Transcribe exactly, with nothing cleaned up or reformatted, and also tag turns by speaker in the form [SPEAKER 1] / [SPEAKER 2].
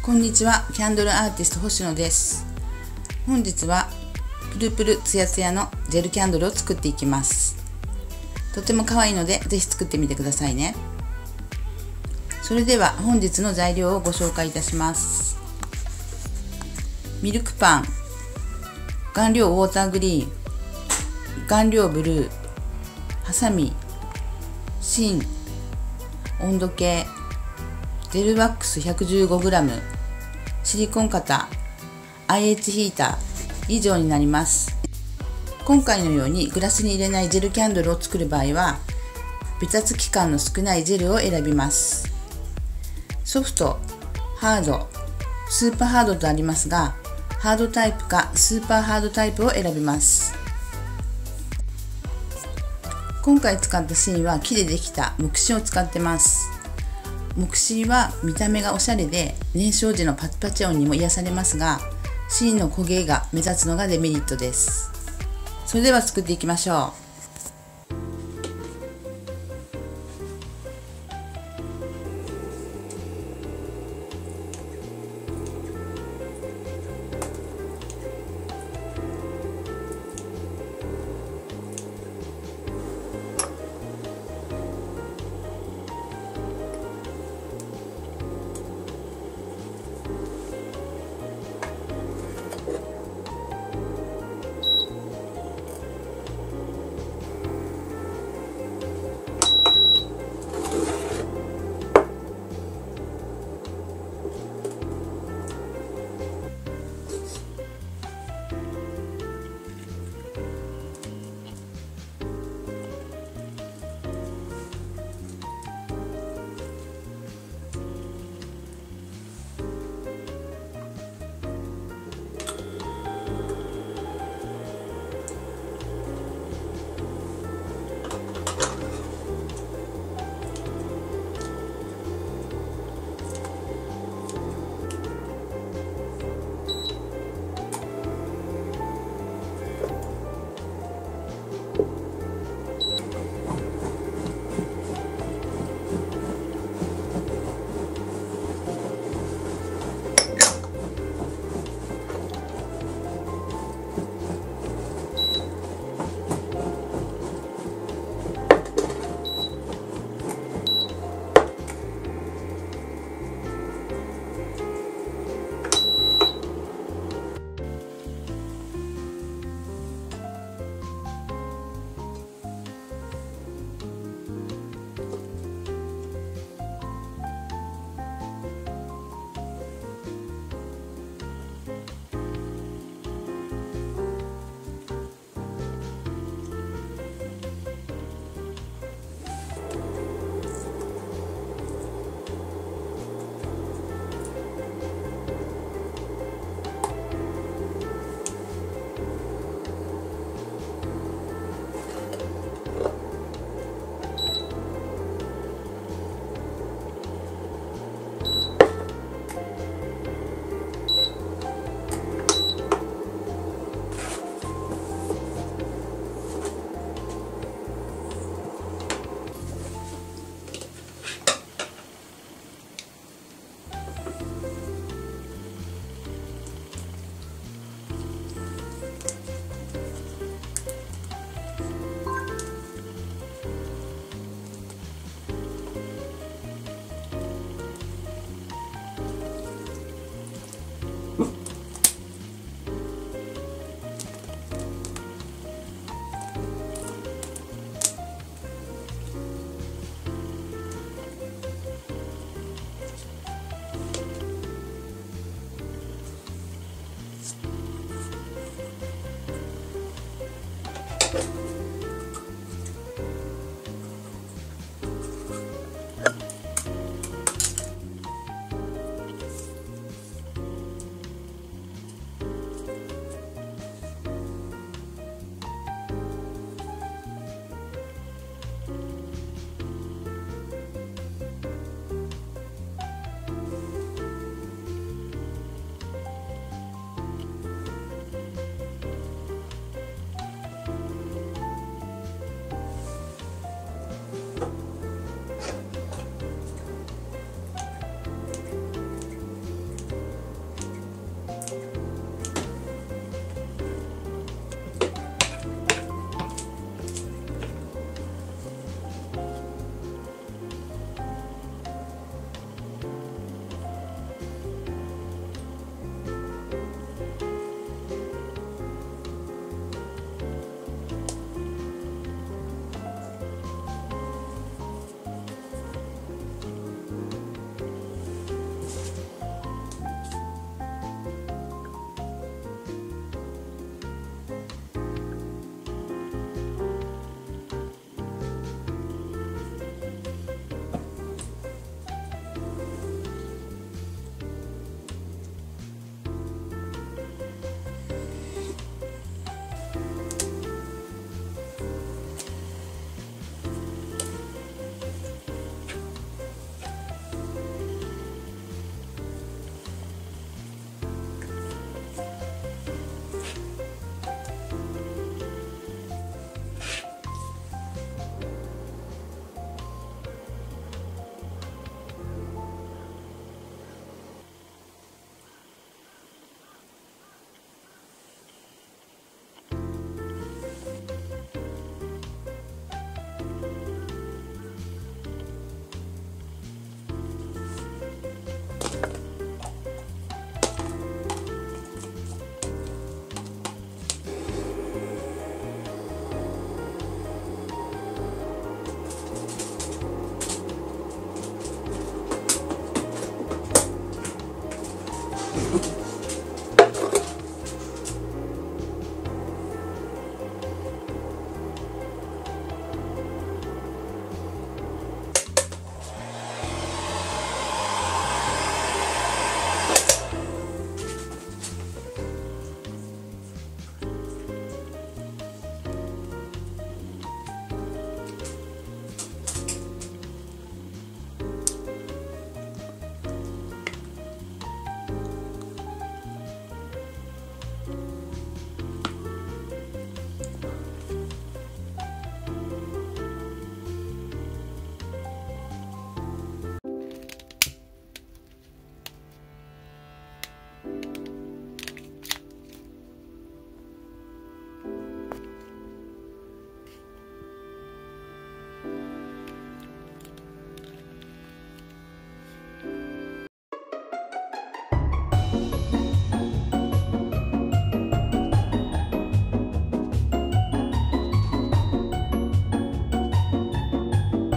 [SPEAKER 1] こんにちは、キャンドルアーティスト星野です。本日はプルプルツヤツヤのジェルキャンドルを作っていきます。とても可愛いのでぜひ作ってみてくださいね。それでは本日の材料をご紹介いたします。ミルクパン、顔料ウォーターグリーン、顔料ブルー、ハサミ、芯、温度計、ジェルワックス ひゃくじゅうごグラム、シリコン型、アイエイチ ヒーター以上になります。今回のようにグラスに入れないジェルキャンドルを作る場合は、べたつき感の少ないジェルを選びます。ソフト、ハード、スーパーハードとありますが、ハードタイプかスーパーハードタイプを選びます。今回使った芯は木でできた木芯を使ってます。木芯は見た目がおしゃれで燃焼時のパチパチ音にも癒されますが、芯の焦げが目立つのがデメリットです。それでは作っていきましょう。